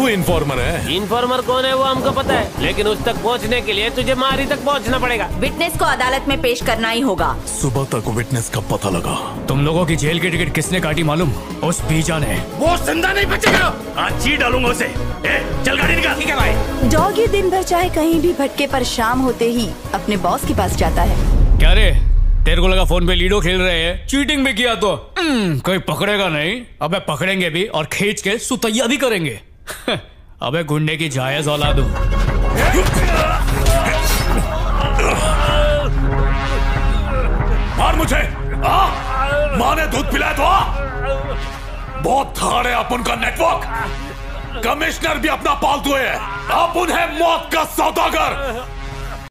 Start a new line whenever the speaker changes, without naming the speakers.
तू इन्फॉर्मर है?
इन्फॉर्मर कौन है वो हमको पता है, लेकिन उस तक पहुंचने के लिए तुझे मारी तक पहुंचना पड़ेगा।
विटनेस को अदालत में पेश करना ही होगा।
सुबह तक विटनेस का पता लगा।
तुम लोगों की जेल की टिकट किसने काटी मालूम? उस बीजा ने।
वो जिंदा नहीं बचेगा, आज जी डालूंगा उसे। चल गाड़ी निकाल। ठीक है भाई।
डॉगी दिन भर चाहे कहीं भी भटके पर शाम होते ही अपने बॉस के पास जाता है।
क्या रे, तेरे को लगा फोन पे लूडो खेल रहे हैं? चीटिंग भी किया तो कोई पकड़ेगा नहीं। अबे पकड़ेंगे भी और खींच के सुतैया भी करेंगे। अबे गुंडे की जायज औलाद हूं।
मार मुझे। माँ ने दूध पिलाया तो बहुत थाड़ है अपन का नेटवर्क। कमिश्नर भी अपना पालतू है। अपन है मौत का सौदागर।